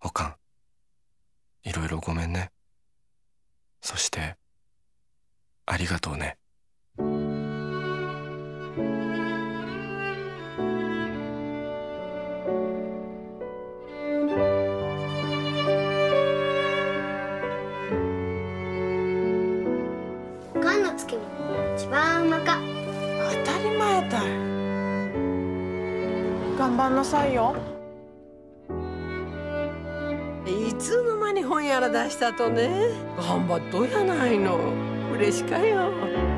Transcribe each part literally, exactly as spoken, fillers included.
おかん、いろいろごめんね。そしてありがとうね。 おかんの漬物一番うまか。 当たり前だよ。頑張んなさいよ。 いつの間に本やら出したとね。頑張っとやないの。嬉しかよ。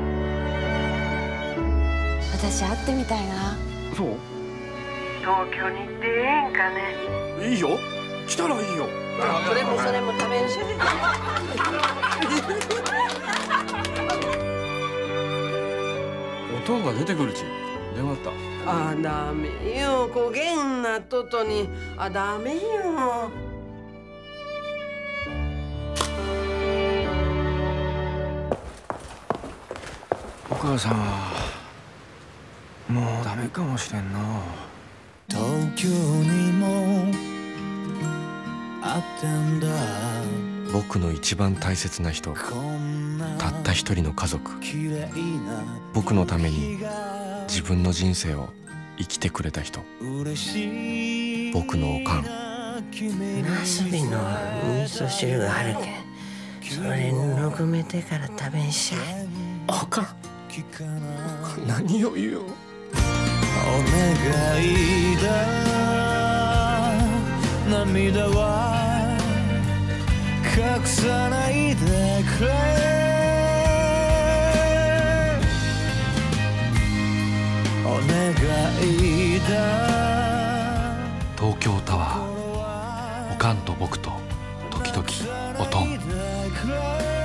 私会ってみたいな。 そう？ 東京に行ってええんかね。 いいよ。来たらいいよ。 それもそれも食べんしゃい。 音が出てくるち。電話あった。 あ、ダメよ。焦げんなっとっとに。あ、ダメよ。 お母さんはもうダメかもしれんな。 東京にもあったんだ。 僕の一番大切な人、たった一人の家族、僕のために自分の人生を生きてくれた人、僕のおかん。 なすびの味噌汁があるけん、それのくめてから食べんしゃい。 おかん、何を言うよ。 お願いだ、涙は隠さないでくれ。お願いだ。 東京タワー、おかんと僕と時々おとん。